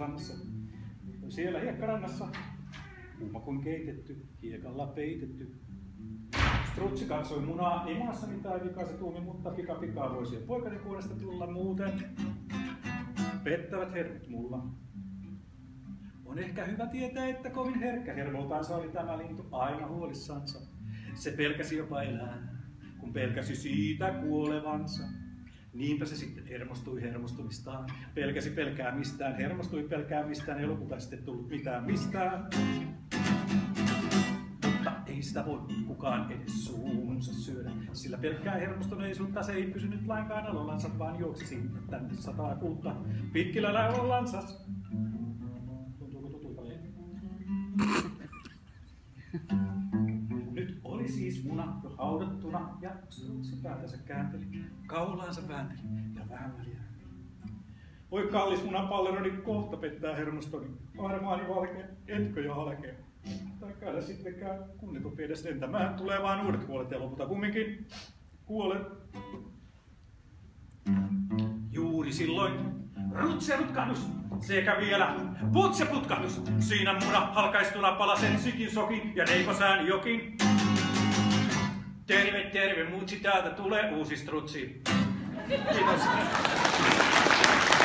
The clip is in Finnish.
Huolisrannassa. Siellä hiekkarannassa, kuuma kuin keitetty, hiekalla peitetty. Strutsi katsoi munaa, ei maassa mitään vikaa se tuumi, mutta pikaa voisi jo poikani kuudesta tulla muuten. Pettävät hermot mulla. On ehkä hyvä tietää, että kovin herkkä hermoltaansa oli tämä lintu aina huolissansa. Se pelkäsi jopa elää, kun pelkäsi siitä kuolevansa. Niinpä se sitten hermostui hermostumistaan, pelkäsi pelkäämistään, hermostui pelkäämistään, ei lopulta sitten tullut mitään mistään. Mutta ei sitä voi kukaan edes suunsa syödä, sillä pelkkää hermostuneisuutta se ei pysynyt lainkaan alollansa, vaan juoksi sinne tänne 106 pitkillä läollansa. Tuntuuko tutulta leipä? Nyt oli siis muna jo haudattuna ja strutsi päätänsä käänteli, kaulaansa väänteli ja vähän väliä. Oi kallis munan palleroni, kohta pettää hermostoni. Armaani valkea, etkö jo halkea? Tai käydä sittenkään, kun et opi edes lentämään. Tulee vaan uudet kuolet ja lopulta kumminkin kuolet. Juuri silloin rutselutkahdus sekä vielä putseputkahdus. Siinä muna halkaistuna palasen sikin sokin ja reikosään jokin. Terve, terve, mutsi, täältä tulee uusi strutsi. Kiitos.